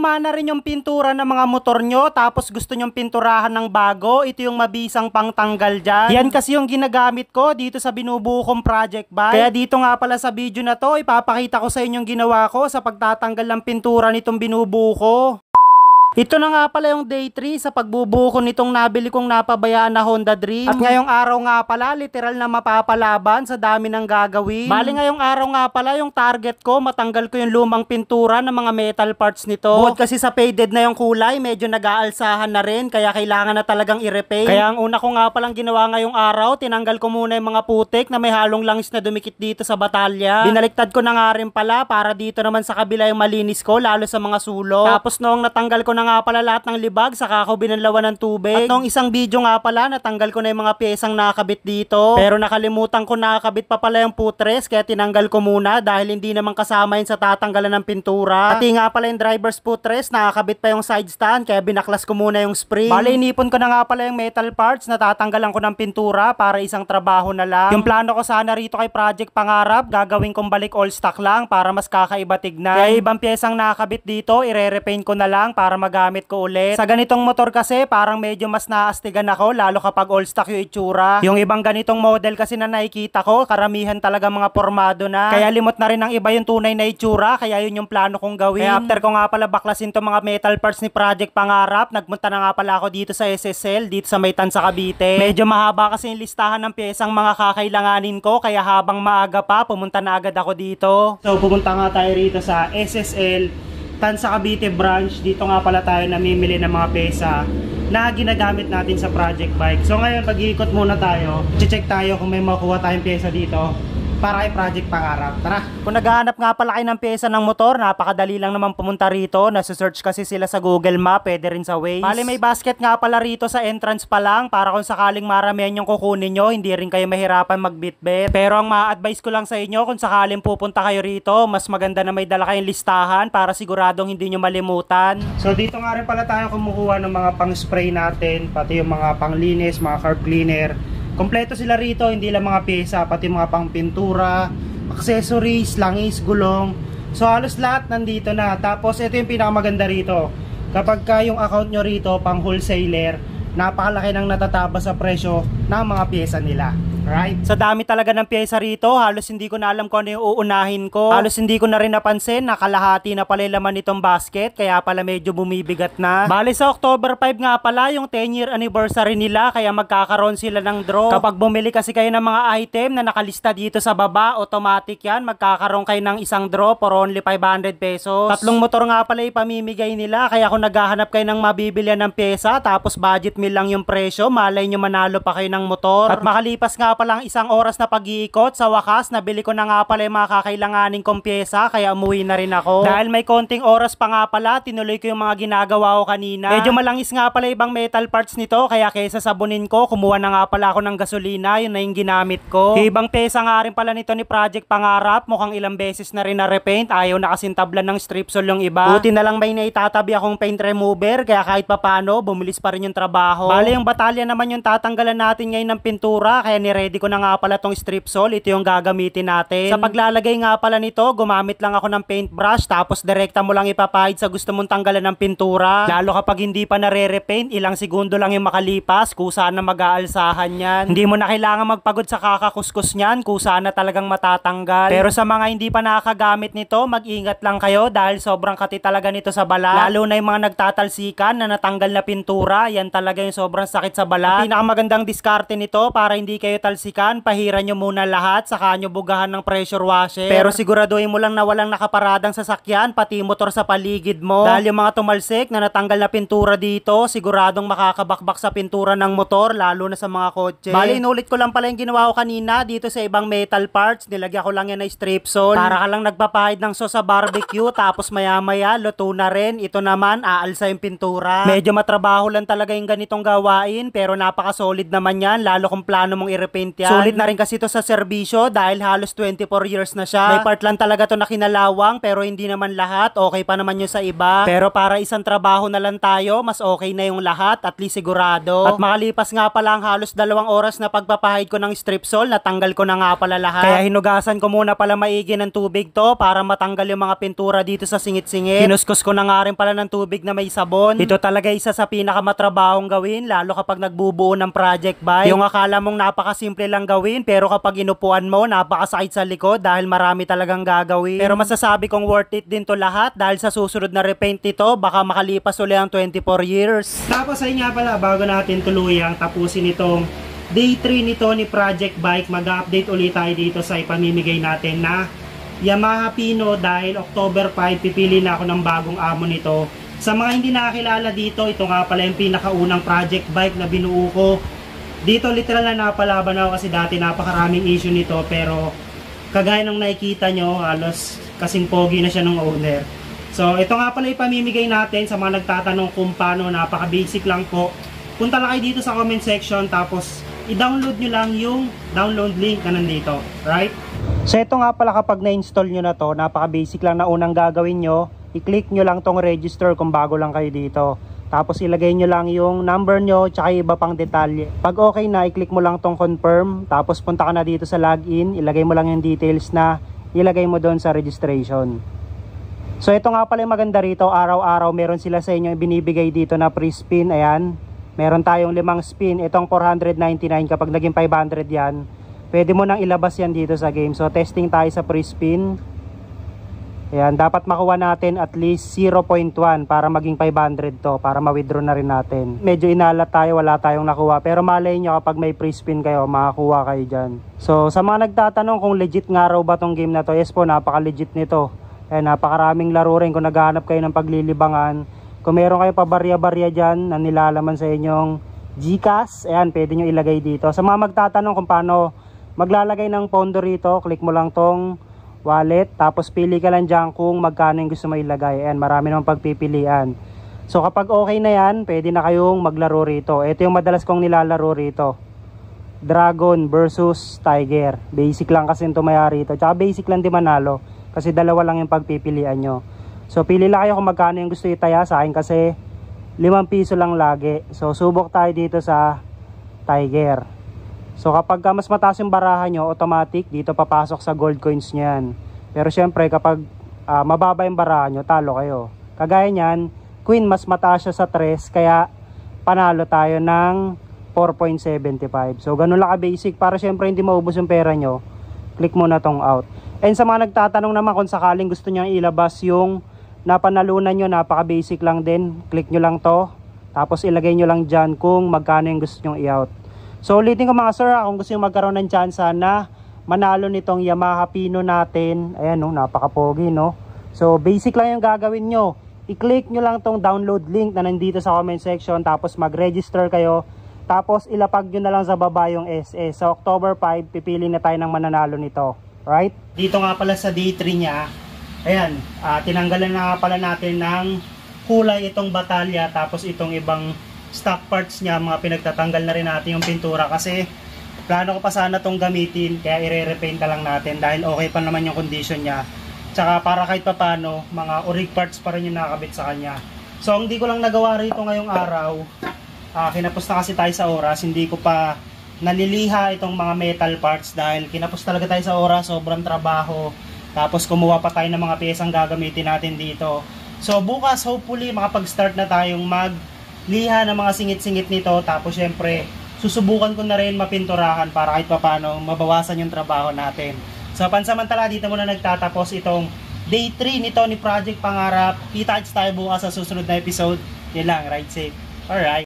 luma na rin yung pintura ng mga motor nyo tapos gusto nyong pinturahan ng bago, ito yung mabisang pangtanggal dyan. Yan kasi yung ginagamit ko dito sa binubuo kong project bike. Kaya dito nga pala sa video na to, ipapakita ko sa inyong ginawa ko sa pagtatanggal ng pintura nitong binubuo ko. Ito na nga pala yung day 3 sa pagbubuo ko nitong nabili kong napabayaan na Honda Dream. At ngayong araw nga pala, literal na mapapalaban sa dami ng gagawin. Bali ngayong araw nga pala, yung target ko, matanggal ko yung lumang pintura ng mga metal parts nito. Bukod kasi sa faded na yung kulay, medyo nag-aalsahan na rin, kaya kailangan na talagang i-repaint. Kaya ang una ko nga palang ginawa ngayong araw, tinanggal ko muna yung mga putik na may halong langis na dumikit dito sa batalya. Binaliktad ko na nga rin pala para dito naman sa kabila yung malinis ko, lalo sa mga sulok. Tapos noong natanggal ko na nga pala lahat ng libag, saka ako binanlawan ng tubig. At noong isang video nga pala, natanggal ko na yung mga pyesang nakakabit dito. Pero nakalimutan ko nakakabit pa pala yung footrest, kaya tinanggal ko muna dahil hindi naman kasama yun sa tatanggalan ng pintura. Pati nga pala yung driver's footrest, nakakabit pa yung side stand, kaya binaklas ko muna yung spring. Bale, inipon ko na nga pala yung metal parts na tatanggalan ko ng pintura para isang trabaho na lang. Yung plano ko sana rito kay Project Pangarap, gagawin kong balik all stock lang para mas kakaiba tignan. Kaya ibang pyesang nakakabit dito, ire-repaint ko na lang para magamit ko ulit. Sa ganitong motor kasi parang medyo mas naastigan ako lalo kapag all stock yung itsura. Yung ibang ganitong model kasi na nakikita ko, karamihan talaga mga pormado na. Kaya limot na rin ng iba yung tunay na itsura, kaya yun yung plano kong gawin. Kaya after ko nga pala baklasin tong mga metal parts ni Project Pangarap, nagpunta na nga pala ako dito sa SSL, dito sa Maytan sa Cavite. Medyo mahaba kasi yung listahan ng pyesang mga kakailanganin ko, kaya habang maaga pa, pumunta na agad ako dito. So pumunta nga tayo rito sa SSL Tansa Cavite branch. Dito nga pala tayo namimili ng mga pyesa na ginagamit natin sa project bike. So ngayon mag-iikot muna tayo, check tayo kung may makuha tayong pyesa dito para kay Project Pangarap. Tara! Kung naghahanap nga pala kayo ng pyesa ng motor, napakadali lang naman pumunta rito. Nasa-search kasi sila sa Google Map, pwede rin sa Waze. Bali may basket nga pala rito sa entrance pa lang para kung sakaling maramihan yung kukunin nyo, hindi rin kayo mahirapan magbitbit. Pero ang ma-advise ko lang sa inyo, kung sakaling pupunta kayo rito, mas maganda na may dala kayong listahan para siguradong hindi nyo malimutan. So dito nga rin pala tayo kumukuha ng mga pang-spray natin, pati yung mga panglinis, mga carb cleaner. Kompleto sila rito, hindi lang mga pyesa, pati mga pang pintura, accessories, langis, gulong. So halos lahat nandito na. Tapos ito yung pinakamaganda rito. Kapag yung account nyo rito pang wholesaler, napakalaki ng natataba sa presyo ng mga pyesa nila. Right? Sa dami talaga ng pyesa rito, halos hindi ko na alam kung ano yung uunahin ko. Halos hindi ko na rin napansin na kalahati na pala yung laman nitong basket, kaya pala medyo bumibigat na. Bali sa October 5 nga pala yung 10-year anniversary nila, kaya magkakaroon sila ng draw. Kapag bumili kasi kayo ng mga item na nakalista dito sa baba, automatic yan, magkakaroon kayo ng isang draw for only 500 pesos. Tatlong motor nga pala ipamimigay nila, kaya kung naghahanap kayo ng mabibilian ng pyesa, tapos budget meal lang yung presyo, malay nyo manalo pa kayo ng motor. At makalipas nga palang isang oras na pag-iikot, sa wakas nabili ko na nga pala yung mga kakailanganing kong pyesa, kaya umuwi na rin ako. Dahil may konting oras pa nga pala, tinuloy ko yung mga ginagawa ko kanina. Medyo malangis nga pala ibang metal parts nito, kaya kaysa sabunin ko, kumuha na nga pala ako ng gasolina, yun na yung ginamit ko. Ibang pyesa nga rin pala nito ni Project Pangarap, mukhang ilang beses na rin na repaint, ayaw na kasing tablan ng stripsol yung iba. Buti na lang may naitatabi akong paint remover, kaya kahit papano, bumilis pa rin yung trabaho. Bale yung batalya naman yung tatanggalan natin ngayon ng pintura, kaya ready ko na nga pala tong stripsol, ito yung gagamitin natin. Sa paglalagay nga pala nito, gumamit lang ako ng paintbrush, tapos direkta mo lang ipapahid sa gusto mong tanggalan ng pintura. Lalo kapag hindi pa nare-repaint, ilang segundo lang yung makalipas, kusa na mag-aalsahan yan. Hindi mo na kailangan magpagod sa kakakuskus niyan, kusa na talagang matatanggal. Pero sa mga hindi pa nakakagamit nito, mag-ingat lang kayo dahil sobrang kati talaga nito sa balat. Lalo na yung mga nagtatalsikan na natanggal na pintura, yan talaga yung sobrang sakit sa balat. Pinakamagandang diskarte nito para hindi kayo talsikan, pahiran nyo muna lahat, saka nyo bugahan ng pressure washer. Pero siguraduhin mo lang na walang nakaparadang sasakyan, pati motor sa paligid mo. Dahil yung mga tumalsik na natanggal na pintura dito, siguradong makakabakbak sa pintura ng motor, lalo na sa mga kotse. Bali, inulit ko lang pala yung ginawa ko kanina dito sa ibang metal parts. Nilagyan ko lang yan na stripsol. Para ka lang nagpapahid ng sauce sa barbecue, tapos maya-maya, luto na rin. Ito naman, aalsa yung pintura. Medyo matrabaho lang talaga yung ganitong gawain, pero napaka-solid naman yan, lalo kung plano mong i-repaint paint yan. Sulit na rin kasi to sa serbisyo dahil halos 24 years na siya. May part lang talaga to na kinalawang pero hindi naman lahat. Okay pa naman yun sa iba. Pero para isang trabaho na lang tayo, mas okay na yung lahat, at least sigurado. At makalipas nga pala ang halos 2 oras na pagpapahid ko ng strip sole, natanggal ko na nga pala lahat. Kaya hinugasan ko muna pala maigi ng tubig to para matanggal yung mga pintura dito sa singit-singit. Kinuskus ko na nga rin pala ng tubig na may sabon. Ito talaga isa sa pinakamatrabahong gawin, lalo kapag nagbubuo ng project bike. Yung akala mong napakasimple lang gawin, pero kapag inupuan mo, napakasakit sa likod dahil marami talagang gagawin. Pero masasabi kong worth it din to lahat dahil sa susunod na repaint nito, baka makalipas ulit ang 24 years. Tapos ay nga pala, bago natin tuluyang tapusin itong day 3 nito ni Project Bike, mag-update ulit tayo dito sa ipamimigay natin na Yamaha Pino dahil October 5 pipili na ako ng bagong amo nito. Sa mga hindi nakakilala dito, ito nga pala yung pinakaunang project bike na binuo ko. Dito literal na napalaban ako kasi dati napakaraming issue nito, pero kagaya ng nakikita nyo, halos kasing pogi na siya ng owner. So ito nga pala ipamimigay natin sa mga nagtatanong kung paano, napaka basic lang po. Punta lang kayo dito sa comment section, tapos i-download nyo lang yung download link na nandito, right? So ito nga pala, kapag na-install nyo na to, napaka basic lang na unang gagawin nyo, i-click nyo lang tong register kung bago lang kayo dito. Tapos ilagay nyo lang yung number nyo tsaka iba pang detalye. Pag okay na, i-click mo lang tong confirm, tapos punta ka na dito sa login, ilagay mo lang yung details na ilagay mo doon sa registration. So ito nga pala yung maganda rito, araw-araw meron sila sa inyo binibigay dito na free spin. Ayan, meron tayong 5 spin, itong 499, kapag naging 500 yan, pwede mo nang ilabas yan dito sa game. So testing tayo sa free spin. Ayan, dapat makuha natin at least 0.1 para maging 500 to, para ma-withdraw na rin natin. Medyo inalat tayo, wala tayong nakuha, pero malay nyo kapag may free spin kayo, makakuha kayo dyan. So sa mga nagtatanong kung legit nga raw ba tong game na to, yes po, napaka-legit nito. Ayan, napakaraming laro rin kung naghahanap kayo ng paglilibangan. Kung meron kayo pa barya-barya dyan na nilalaman sa inyong GCash, ayan, pwede nyo ilagay dito. Sa mga magtatanong kung paano maglalagay ng pondo rito, click mo lang tong wallet, tapos pili ka lang dyan kung magkano yung gusto mo ilagay. Ayan, marami namang pagpipilian. So kapag okay na yan, pwede na kayong maglaro rito. Ito yung madalas kong nilalaro rito, Dragon versus Tiger. Basic lang kasi ito mayari rito, tsaka basic lang di manalo kasi dalawa lang yung pagpipilian nyo. So pili lang kayo kung magkano yung gusto itaya. Sa akin kasi 5 piso lang lagi. So subok tayo dito sa Tiger. So kapag mas mataas yung barahan nyo, automatic dito papasok sa gold coins nyo yan. Pero syempre kapag mababa yung barahan nyo, talo kayo. Kagaya nyan, Queen mas mataas siya sa 3, kaya panalo tayo ng 4.75. So ganun lang ka-basic, para syempre hindi maubos yung pera nyo. Click mo na tong out. And sa mga nagtatanong naman kung sakaling gusto nyo ilabas yung napanalunan nyo, napaka-basic lang din. Click nyo lang to, tapos ilagay nyo lang dyan kung magkano yung gusto nyo i-out. So ulitin ko mga sir, kung gusto nyo magkaroon ng chance na manalo nitong Yamaha Pino natin, ayan no, napaka-pogi no. So basic lang yung gagawin nyo. I-click nyo lang tong download link na nandito sa comment section, tapos mag-register kayo. Tapos ilapag nyo na lang sa baba yung SS. Sa October 5, pipili na tayo ng mananalo nito. Right? Dito nga pala sa day 3 niya, ayan, tinanggalan na nga pala natin ng kulay itong batalya, tapos itong ibang stock parts niya, mga pinagtatanggal na rin natin yung pintura kasi plano ko pa sana itong gamitin, kaya ire-repaint na lang natin dahil okay pa naman yung condition niya. Tsaka para kahit pa paano, mga orig parts pa rin yung nakakabit sa kanya. So hindi ko lang nagawa rito ngayong araw, kinapos na kasi tayo sa oras, hindi ko pa naliliha itong mga metal parts dahil kinapos talaga tayo sa oras, sobrang trabaho. Tapos kumuha pa tayo ng mga piyesang gagamitin natin dito. So bukas hopefully makapag-start na tayong magliha ng mga singit-singit nito. Tapos syempre susubukan ko na rin mapinturahan para kahit pa paano mabawasan yung trabaho natin. So pansamantala dito muna nagtatapos itong day 3 nito ni Project Pangarap. Kita-kits tayo bukas sa susunod na episode. Yan lang, ride safe. Alright.